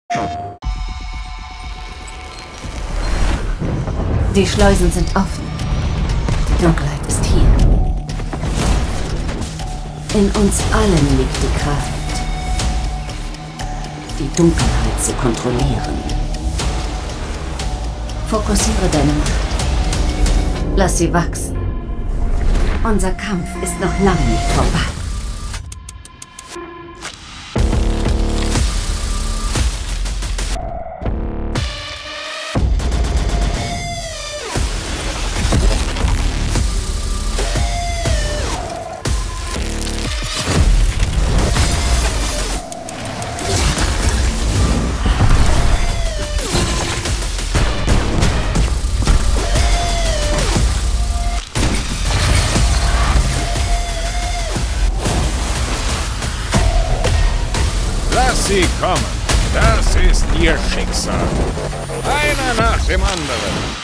Die Schleusen sind offen. Die Dunkelheit ist hier. In uns allen liegt die Kraft, die Dunkelheit zu kontrollieren. Fokussiere deine Macht. Lass sie wachsen. Unser Kampf ist noch lange nicht vorbei. Lass sie kommen. Das ist ihr Schicksal. Einer nach dem anderen.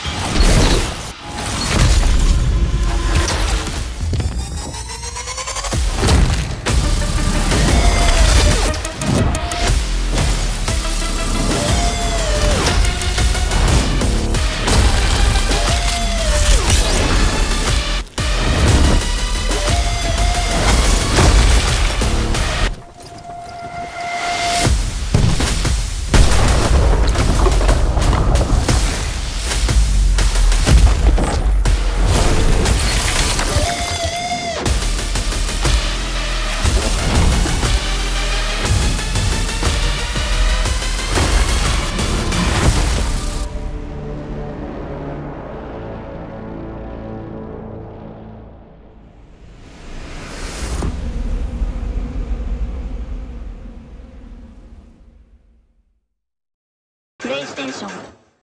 PlayStation